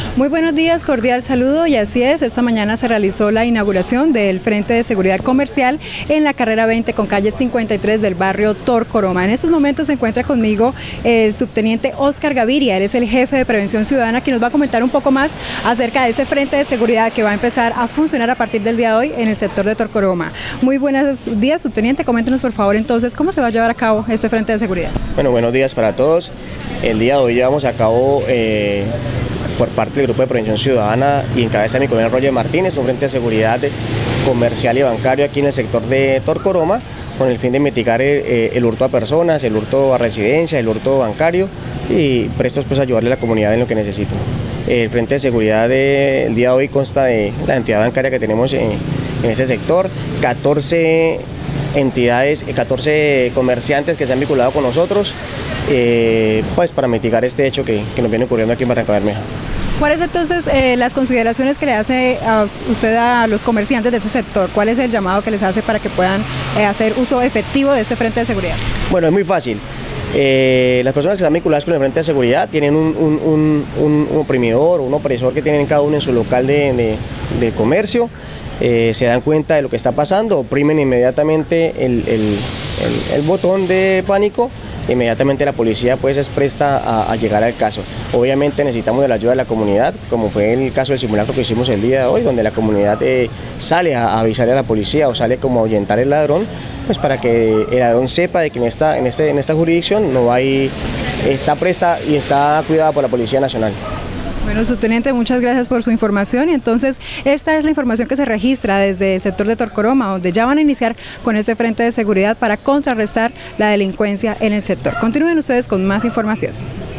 Muy buenos días, cordial saludo, y así es, esta mañana se realizó la inauguración del Frente de Seguridad Comercial en la carrera 20 con calle 53 del barrio Torcoroma. En estos momentos se encuentra conmigo el subteniente Oscar Gaviria, él es el jefe de Prevención Ciudadana, quien nos va a comentar un poco más acerca de este Frente de Seguridad que va a empezar a funcionar a partir del día de hoy en el sector de Torcoroma. Muy buenos días, subteniente, coméntenos por favor entonces cómo se va a llevar a cabo este Frente de Seguridad. Bueno, buenos días para todos. El día de hoy llevamos a cabo por parte del Grupo de Prevención Ciudadana y en cabeza de mi coronel Roger Martínez, un frente de seguridad comercial y bancario aquí en el sector de Torcoroma, con el fin de mitigar el hurto a personas, el hurto a residencias, el hurto bancario y prestos pues a ayudarle a la comunidad en lo que necesiten. El frente de seguridad del día de hoy consta de la entidad bancaria que tenemos en este sector, 14 entidades, 14 comerciantes que se han vinculado con nosotros, pues para mitigar este hecho que nos viene ocurriendo aquí en Barrancabermeja. ¿Cuáles entonces las consideraciones que le hace a usted a los comerciantes de ese sector? ¿Cuál es el llamado que les hace para que puedan hacer uso efectivo de este frente de seguridad? Bueno, es muy fácil. Las personas que están vinculadas con el frente de seguridad tienen un oprimidor o un opresor que tienen cada uno en su local de comercio. Se dan cuenta de lo que está pasando, oprimen inmediatamente el botón de pánico. Inmediatamente la policía pues es presta a llegar al caso. Obviamente necesitamos de la ayuda de la comunidad, como fue el caso del simulacro que hicimos el día de hoy, donde la comunidad sale a avisarle a la policía o sale como a ahuyentar al ladrón, pues para que el ladrón sepa de que en esta jurisdicción no hay, está presta y está cuidada por la Policía Nacional. Bueno, subteniente, muchas gracias por su información, y entonces esta es la información que se registra desde el sector de Torcoroma, donde ya van a iniciar con este frente de seguridad para contrarrestar la delincuencia en el sector. Continúen ustedes con más información.